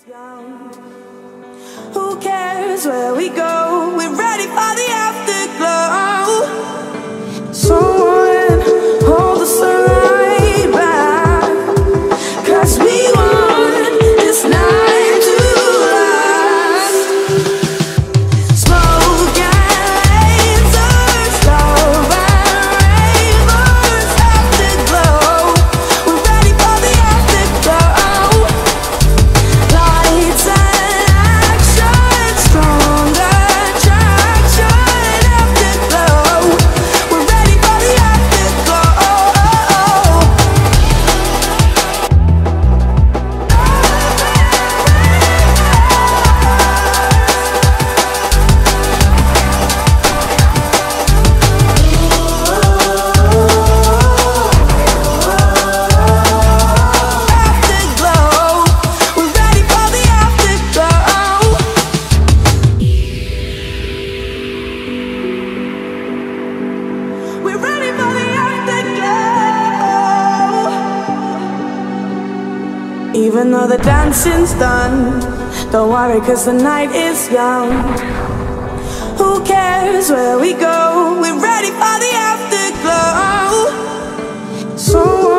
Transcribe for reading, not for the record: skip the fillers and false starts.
young. Who cares where we go? We're ready for the afterglow. Someone hold the sunlight back, 'cause we want this night to last. Smoke and lasers, love and ravers, afterglow. We're ready for the afterglow. Lights and action, stronger attraction, afterglow. We're ready for the afterglow. Afterglow, we're ready for the afterglow. We're ready for the afterglow. Even though the dancing's done, don't worry 'cause the night is young. Who cares where we go? We're ready for the afterglow. So